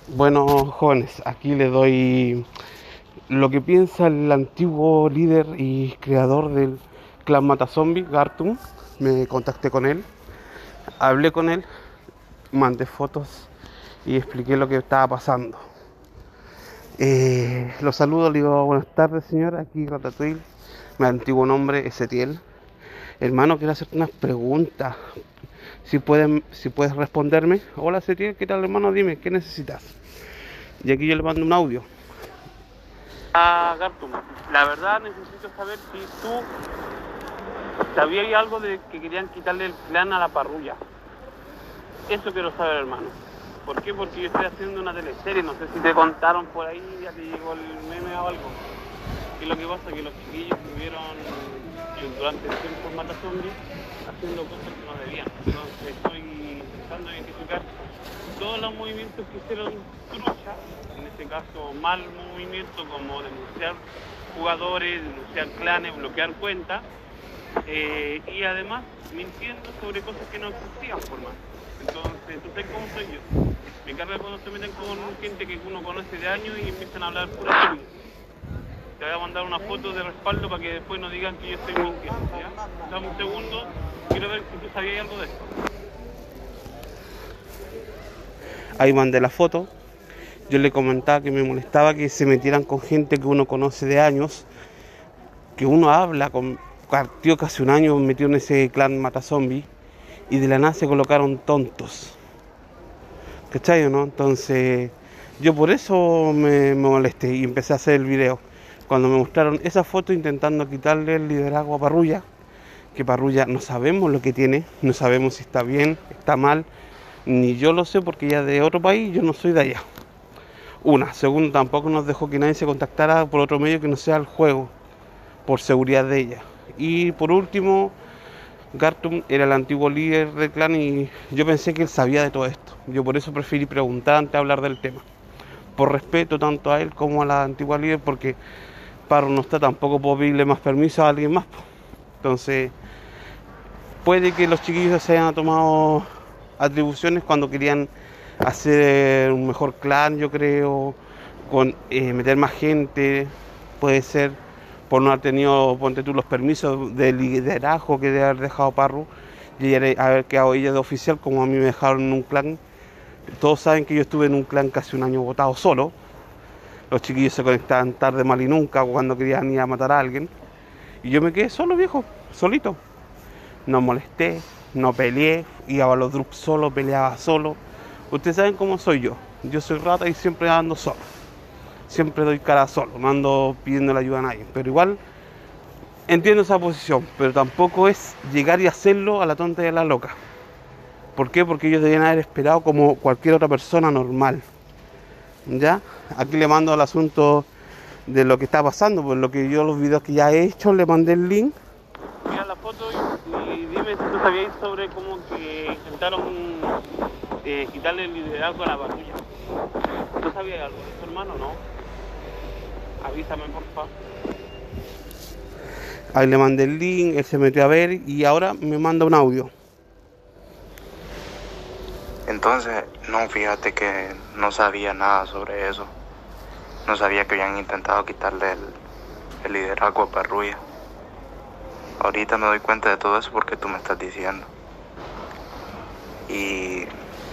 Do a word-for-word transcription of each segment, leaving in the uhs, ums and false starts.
Bueno, jóvenes, aquí les doy lo que piensa el antiguo líder y creador del clan Matazombie, Gartum. Me contacté con él, hablé con él, mandé fotos y expliqué lo que estaba pasando. Eh, los saludo, le digo buenas tardes, señor. Aquí Ratatouille, mi antiguo nombre es Etiel. Hermano, quiero hacerte unas preguntas. Si, pueden, si puedes responderme. Hola, Setiel, ¿qué tal, hermano? Dime, ¿qué necesitas? Y aquí yo le mando un audio. Ah, Gartum, la verdad necesito saber si tú sabías algo de que querían quitarle el clan a la parrulla. Eso quiero saber, hermano. ¿Por qué? Porque yo estoy haciendo una teleserie, no sé si te contaron por ahí, ya te llegó el meme o algo. Y lo que pasa es que los chiquillos estuvieron durante el tiempo en Matazombie haciendo cosas que no debían. Entonces estoy intentando identificar todos los movimientos que hicieron trucha, en este caso mal movimiento como denunciar jugadores, denunciar clanes, bloquear cuentas, eh, y además mintiendo sobre cosas que no existían por más. Entonces, tú sabes cómo soy yo. Me carga cuando se meten con gente que uno conoce de años y empiezan a hablar pura estupidez. Te voy a mandar una foto de respaldo para que después no digan que yo estoy mintiendo, ¿ya? Dame un segundo, quiero ver si tú sabías algo de esto. Ahí mandé la foto. Yo le comentaba que me molestaba que se metieran con gente que uno conoce de años, que uno habla con partió casi un año metido en ese clan Matazombie y de la nada se colocaron tontos. ¿Cachai o no? Entonces yo por eso me, me molesté y empecé a hacer el video. Cuando me mostraron esa foto intentando quitarle el liderazgo a Parrulla, que Parrulla no sabemos lo que tiene, no sabemos si está bien, está mal, ni yo lo sé porque ella es de otro país, yo no soy de allá. Una, segundo, tampoco nos dejó que nadie se contactara por otro medio que no sea el juego, por seguridad de ella. Y por último, Gartum era el antiguo líder del clan y yo pensé que él sabía de todo esto. Yo por eso preferí preguntar antes de hablar del tema. Por respeto tanto a él como a la antigua líder, porque Parro no está, tampoco puedo pedirle más permiso a alguien más. Entonces, puede que los chiquillos se hayan tomado atribuciones cuando querían hacer un mejor clan, yo creo, con eh, meter más gente, puede ser por no haber tenido, ponte tú, los permisos de liderazgo que debe haber dejado Parru y haber quedado ella de oficial como a mí me dejaron en un clan. Todos saben que yo estuve en un clan casi un año votado solo. Los chiquillos se conectaban tarde, mal y nunca cuando querían ir a matar a alguien. Y yo me quedé solo, viejo, solito. No molesté, no peleé, iba a los drops solo, peleaba solo. Ustedes saben cómo soy yo. Yo soy rata y siempre ando solo. Siempre doy cara solo, no ando pidiendo la ayuda a nadie. Pero igual entiendo esa posición, pero tampoco es llegar y hacerlo a la tonta y a la loca. ¿Por qué? Porque ellos debían haber esperado como cualquier otra persona normal. ¿Ya? Aquí le mando el asunto de lo que está pasando, por lo que yo los videos que ya he hecho, le mandé el link. Mira la foto y, y dime si tú sabías sobre cómo que intentaron eh, quitarle el liderazgo a la patrulla. ¿Tú sabías algo de eso, hermano? No. Avísame, por favor. Ahí le mandé el link, él se metió a ver y ahora me manda un audio. Entonces, no, fíjate que no sabía nada sobre eso. No sabía que habían intentado quitarle el, el liderazgo a Parrulla. Ahorita me doy cuenta de todo eso porque tú me estás diciendo. Y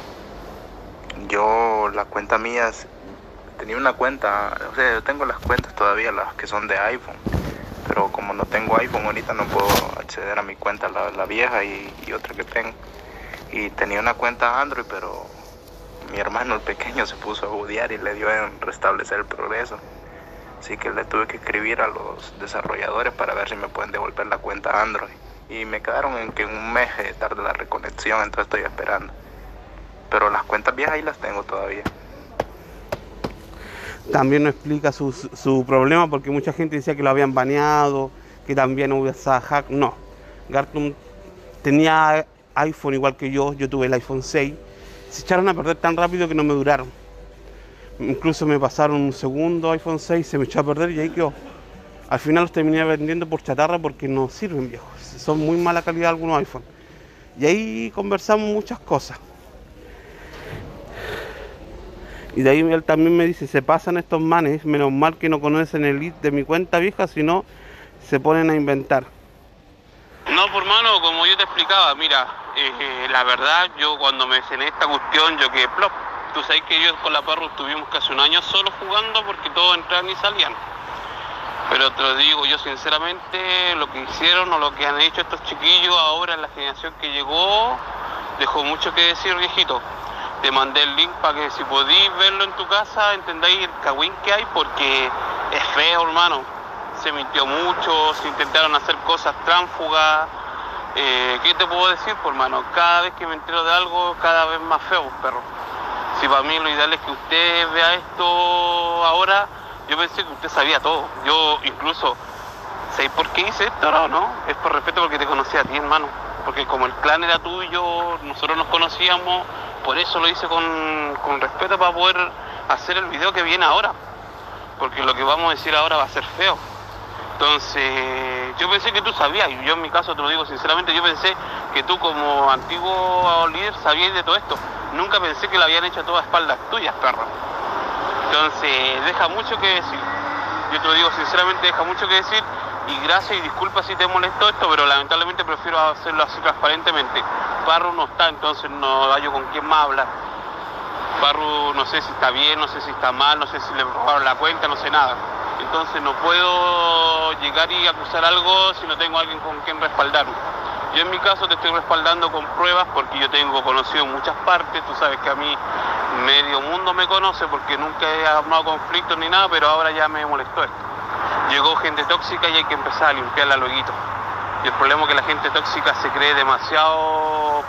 yo, la cuenta mía, tenía una cuenta, o sea, yo tengo las cuentas todavía, las que son de iPhone. Pero como no tengo iPhone ahorita no puedo acceder a mi cuenta, la, la vieja y, y otra que tengo. Y tenía una cuenta Android, pero mi hermano el pequeño se puso a budear y le dio en restablecer el progreso. Así que le tuve que escribir a los desarrolladores para ver si me pueden devolver la cuenta Android. Y me quedaron en que en un mes tarde la reconexión, entonces estoy esperando. Pero las cuentas viejas ahí las tengo todavía. También no explica su, su problema porque mucha gente decía que lo habían baneado, que también usaba hack. No, Gartum tenía iPhone igual que yo, yo tuve el iPhone seis. Se echaron a perder tan rápido que no me duraron. Incluso me pasaron un segundo iPhone seis, se me echó a perder y ahí quedó. Al final los terminé vendiendo por chatarra porque no sirven, viejos. Son muy mala calidad algunos iPhone. Y ahí conversamos muchas cosas. Y de ahí él también me dice, se pasan estos manes, menos mal que no conocen el lead de mi cuenta vieja, sino se ponen a inventar. No, por mano, como yo te explicaba, mira, eh, la verdad, yo cuando me cené esta cuestión, yo quedé plop. Tú sabes que yo con la Parru estuvimos casi un año solo jugando porque todos entraban y salían. Pero te lo digo, yo sinceramente, lo que hicieron o lo que han hecho estos chiquillos ahora en la generación que llegó, dejó mucho que decir, viejito. Te mandé el link para que si podís verlo en tu casa, entendáis el cagüín que hay, porque es feo, hermano. Se mintió mucho, se intentaron hacer cosas tránsfugas. Eh, ¿Qué te puedo decir, por hermano? Cada vez que me entero de algo, cada vez más feo, perro. Si para mí lo ideal es que usted vea esto ahora, yo pensé que usted sabía todo. Yo incluso, ¿sabes por qué hice esto? No, no, es por respeto porque te conocía a ti, hermano. Porque como el clan era tuyo, nosotros nos conocíamos, por eso lo hice con, con respeto para poder hacer el video que viene ahora. Porque lo que vamos a decir ahora va a ser feo. Entonces, yo pensé que tú sabías, y yo en mi caso te lo digo sinceramente, yo pensé que tú como antiguo líder sabías de todo esto. Nunca pensé que lo habían hecho a todas espaldas tuyas, perro. Entonces, deja mucho que decir. Yo te lo digo sinceramente, deja mucho que decir. Y gracias y disculpa si te molestó esto, pero lamentablemente prefiero hacerlo así transparentemente. Parru no está, entonces no hallo con quién más hablar. Parru no sé si está bien, no sé si está mal, no sé si le robaron la cuenta, no sé nada. Entonces no puedo llegar y acusar algo si no tengo a alguien con quien respaldarme. Yo en mi caso te estoy respaldando con pruebas porque yo tengo conocido en muchas partes. Tú sabes que a mí medio mundo me conoce porque nunca he armado conflictos ni nada, pero ahora ya me molestó esto. Llegó gente tóxica y hay que empezar a limpiarla luego. Y el problema es que la gente tóxica se cree demasiado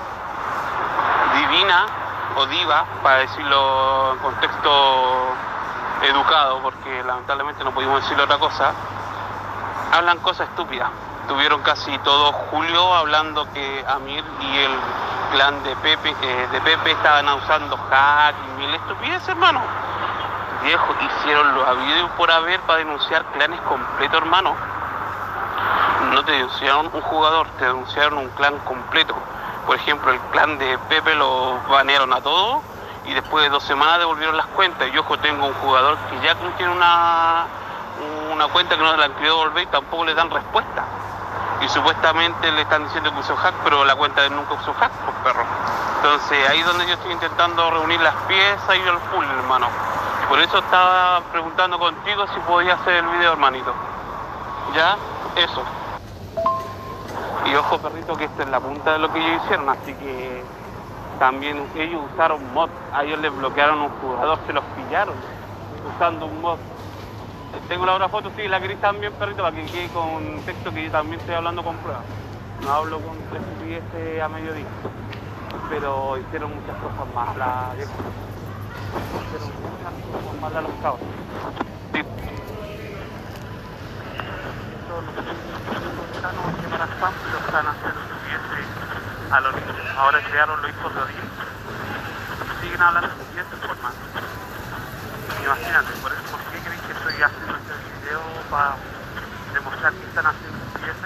divina o diva, para decirlo en contexto educado, porque lamentablemente no pudimos decirle otra cosa. Hablan cosas estúpidas. Tuvieron casi todo julio hablando que Amir y el clan de Pepe, eh, de Pepe estaban usando hack y mil estupideces, hermano. Viejo, hicieron lo habido y por haber para denunciar clanes completos, hermano. No te denunciaron un jugador, te denunciaron un clan completo. Por ejemplo, el clan de Pepe lo banearon a todos y después de dos semanas devolvieron las cuentas. Y ojo, tengo un jugador que ya tiene una, una cuenta que no se la han querido devolver y tampoco le dan respuesta. Y supuestamente le están diciendo que usó hack, pero la cuenta de él nunca usó hack, pues perro. Entonces ahí es donde yo estoy intentando reunir las piezas y el full, hermano. Por eso estaba preguntando contigo si podía hacer el video, hermanito. Ya, eso. Y ojo, perrito, que esta es la punta de lo que ellos hicieron, así que también ellos usaron mod. A ellos les bloquearon un jugador, se los pillaron usando un mod. Tengo la otra foto, sí, la queréis también, perrito, para que quede con texto que yo también estoy hablando con pruebas. No hablo con estupideces a mediodía. Pero hicieron muchas cosas más, la vieja. Hicieron muchas cosas más a los cabos. Sí. Esto lo que que para Spam lo están haciendo estupideces a los niños. Ahora crearon los hijos de Odín. Siguen hablando de estupideces por más. Imagínate, por, eso, ¿por qué creéis que estoy haciendo este video para demostrar que están haciendo estupideces?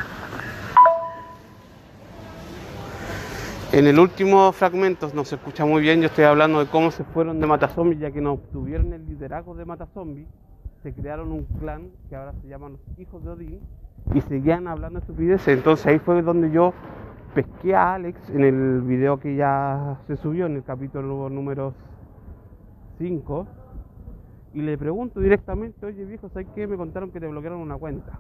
En el último fragmento no se escucha muy bien, yo estoy hablando de cómo se fueron de Matazombies, ya que no obtuvieron el liderazgo de Matazombies, se crearon un clan que ahora se llaman los Hijos de Odín y seguían hablando estupideces. Entonces ahí fue donde yo pesqué a Alex en el video que ya se subió, en el capítulo número cinco, y le pregunto directamente, oye viejo, ¿sabes qué? Me contaron que te bloquearon una cuenta,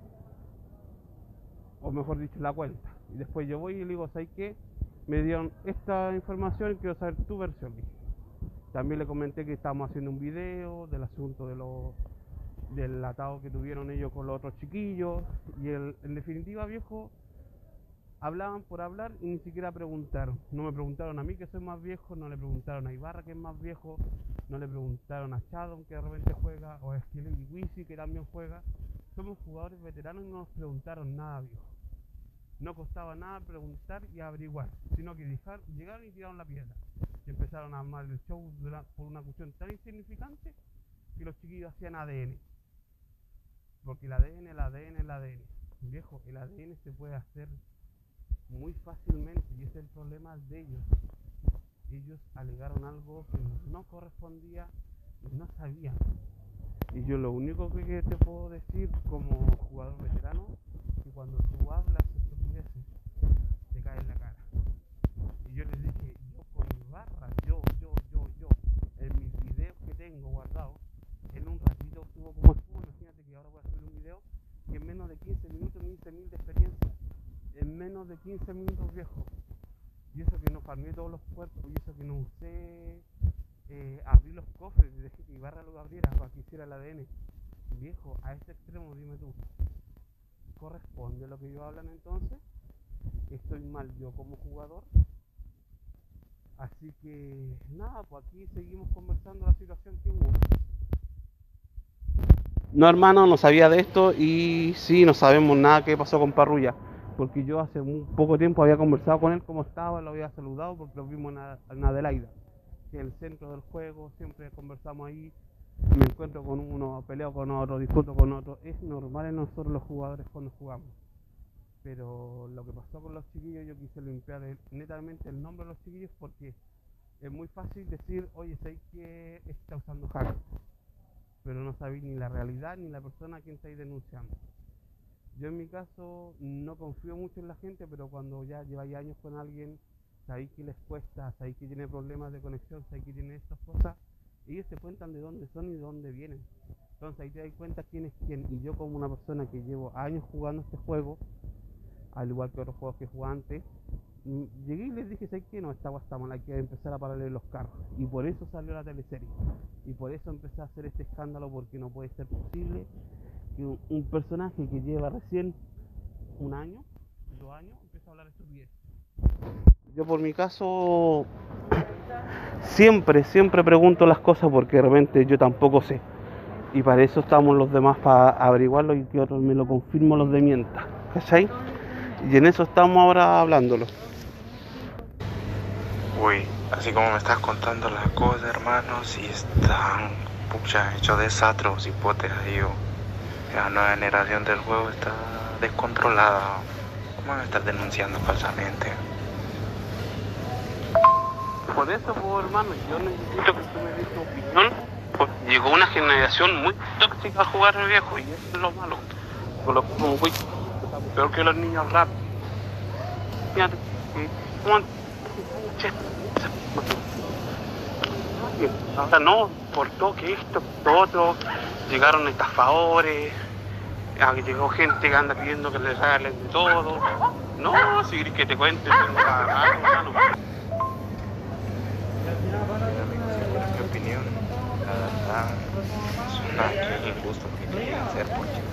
o mejor dicho, la cuenta. Y después yo voy y le digo, ¿sabes qué? Me dieron esta información y quiero saber tu versión. También le comenté que estábamos haciendo un video del asunto de los del atado que tuvieron ellos con los otros chiquillos. Y el, en definitiva, viejo, hablaban por hablar y ni siquiera preguntaron. No me preguntaron a mí, que soy más viejo, no le preguntaron a Ibarra, que es más viejo, no le preguntaron a Shadon, que de repente juega, o a Skillet y Wisi, que también juega. Somos jugadores veteranos y no nos preguntaron nada, viejo. No costaba nada preguntar y averiguar, sino que dejar, llegaron y tiraron la piedra. Y empezaron a armar el show por una cuestión tan insignificante que los chiquillos hacían A D N. Porque el A D N, el A D N, el A D N. Viejo, el A D N se puede hacer muy fácilmente y ese es el problema de ellos. Ellos alegaron algo que no correspondía no sabía. Y yo lo único que te puedo decir como jugador veterano, que cuando tú hablas estupideces, te cae en la cara. Y yo les dije, yo con mi barra, yo, yo, yo, yo, en mis videos que tengo guardados, en un ratito subo como estuvo. Imagínate que ahora voy a subir un video que en menos de quince minutos me hice mil de experiencia. En menos de quince minutos, viejo. Y eso que no farmé todos los cuerpos, y eso que no usé eh, abrí los cofres y dejé que Ibarra lo abriera para que hiciera el A D N. Viejo, a ese extremo, dime tú, ¿corresponde lo que ellos hablan entonces? ¿Estoy mal yo como jugador? Así que nada, pues aquí seguimos conversando la situación que hubo. No, hermano, no sabía de esto y sí, no sabemos nada qué pasó con Parrulla, porque yo hace muy poco tiempo había conversado con él cómo estaba, lo había saludado porque lo vimos en, en Adelaida, que es el centro del juego, siempre conversamos ahí, me encuentro con uno, peleo con otro, discuto con otro, es normal en nosotros los jugadores cuando jugamos. Pero lo que pasó con los chiquillos, yo quise limpiar el, netamente el nombre de los chiquillos porque es muy fácil decir, oye, sé que está usando hack, pero no sabéis ni la realidad ni la persona a quien estáis denunciando. Yo en mi caso no confío mucho en la gente, pero cuando ya lleváis años con alguien, sabéis que les cuesta, sabéis que tiene problemas de conexión, sabéis que tiene estas cosas, ellos te cuentan de dónde son y de dónde vienen. Entonces ahí te das cuenta quién es quién. Y yo como una persona que llevo años jugando este juego, al igual que otros juegos que jugaba antes, llegué y les dije, ¿sabes qué? No, esta agua está mal, hay que empezar a pararle los carros. Y por eso salió la teleserie. Y por eso empecé a hacer este escándalo, porque no puede ser posible que un, un personaje que lleva recién un año, dos años, empiece a hablar estupidez. Yo por mi caso, siempre, siempre pregunto las cosas porque de repente yo tampoco sé. Y para eso estamos los demás, para averiguarlo y que otros me lo confirmen, los de mienta. ¿Cachai? Y en eso estamos ahora hablándolo. Uy, así como me estás contando las cosas, hermano, si están, pucha, hechos desastres o cipotes, digo, la nueva generación del juego está descontrolada. ¿Cómo van a estar denunciando falsamente? Por eso, pues, hermano, yo necesito que tú me des tu opinión, porque llegó una generación muy tóxica a jugar al viejo, y eso es lo malo. Por lo como muy peor que los niños rap. Fíjate, ahora no, por todo que esto, por otro, llegaron estafadores, llegó gente que anda pidiendo que les regalen de todo. No, si querés que te cuente, tengo para rato, hermano. En mi opinión, la verdad, es una que injusto que querían hacer porque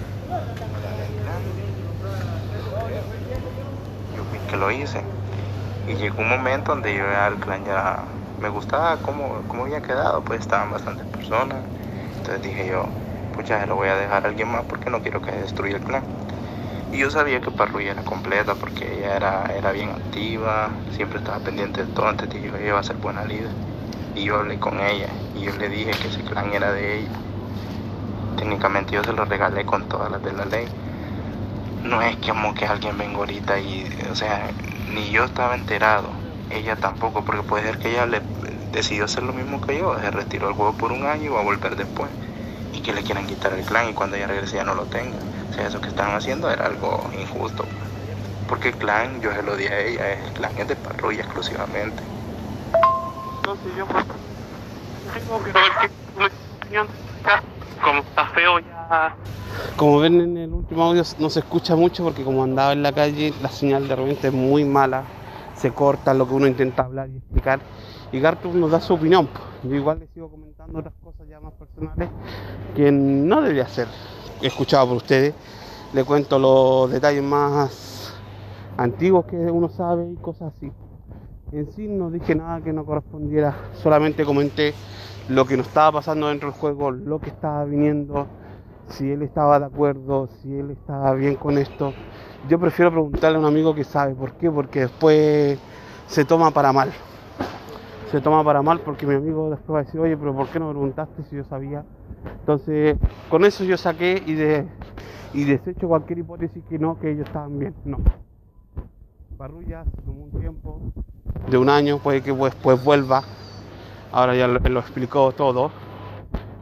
yo fui que lo hice y llegó un momento donde yo al clan ya me gustaba cómo, cómo había quedado, pues estaban bastantes personas, entonces dije yo, pues ya lo voy a dejar a alguien más porque no quiero que destruya el clan. Y yo sabía que Parrulla era completa porque ella era, era bien activa, siempre estaba pendiente de todo, entonces dije, ella iba a ser buena líder. Y yo hablé con ella y yo le dije que ese clan era de ella. Técnicamente yo se lo regalé con todas las de la ley. No es que como que alguien venga ahorita y, o sea, ni yo estaba enterado, ella tampoco, porque puede ser que ella le decidió hacer lo mismo que yo, se retiró el juego por un año y va a volver después. Y que le quieran quitar el clan y cuando ella regrese ya no lo tenga. O sea, eso que estaban haciendo era algo injusto. Porque el clan, yo se lo dije a ella, el clan es de Parrulla exclusivamente. Entonces yo pues tengo que ver que me como está feo ya. Como ven en el último audio no se escucha mucho porque como andaba en la calle la señal de repente es muy mala, se corta lo que uno intenta hablar y explicar y Gartus nos da su opinión. Yo igual le sigo comentando otras cosas ya más personales que no debería ser escuchado por ustedes. Le cuento los detalles más antiguos que uno sabe y cosas así. En sí no dije nada que no correspondiera, solamente comenté lo que nos estaba pasando dentro del juego, lo que estaba viniendo, si él estaba de acuerdo, si él estaba bien con esto. Yo prefiero preguntarle a un amigo que sabe. ¿Por qué? Porque después se toma para mal. Se toma para mal porque mi amigo después va a decir, oye, pero ¿por qué no me preguntaste si yo sabía? Entonces, con eso yo saqué y, de, y desecho cualquier hipótesis que no, que ellos estaban bien. No. Parrulla se tomó un tiempo de un año, puede que después vuelva. Ahora ya lo, lo explicó todo.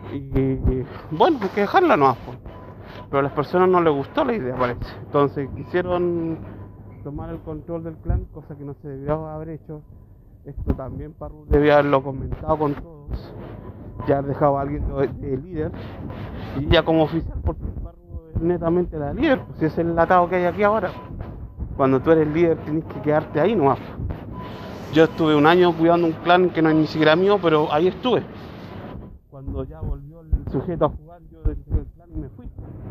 Y bueno, hay que dejarla nomás, pues. Pero a las personas no les gustó la idea, parece. Entonces quisieron tomar el control del clan, cosa que no se debió haber hecho. Esto también Parru debía haberlo comentado con todos, ya haber dejado a alguien de, de líder, y ya como oficial, porque Parru es netamente la líder, pues si es el atado que hay aquí ahora. Cuando tú eres líder tienes que quedarte ahí nomás. Yo estuve un año cuidando un clan que no es ni siquiera mío, pero ahí estuve. Cuando ya volvió el sujeto a jugar, yo dejé el clan y me fui.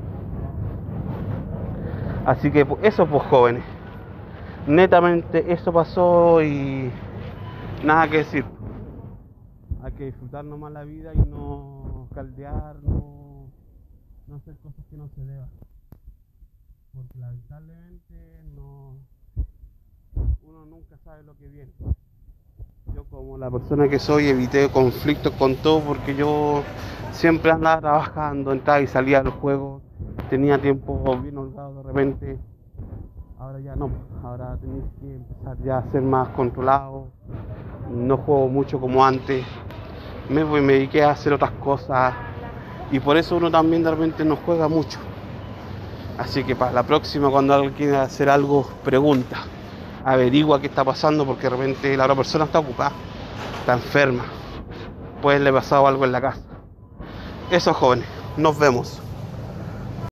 Así que eso, pues, jóvenes, netamente eso pasó y nada que decir. Hay que disfrutar nomás la vida y no caldear, no, no hacer cosas que no se deban, porque lamentablemente no, uno nunca sabe lo que viene. Yo, como la persona que soy, evité conflictos con todo, porque yo siempre andaba trabajando, entraba y salía del juego, tenía tiempo bien holgado de repente. Ahora ya no, ahora tenéis que empezar ya a ser más controlado. No juego mucho como antes, me, me dediqué a hacer otras cosas y por eso uno también de repente no juega mucho. Así que para la próxima, cuando alguien quiera hacer algo, pregunta, averigua qué está pasando, porque de repente la otra persona está ocupada, está enferma, puede le pasado algo en la casa. Eso, jóvenes, nos vemos.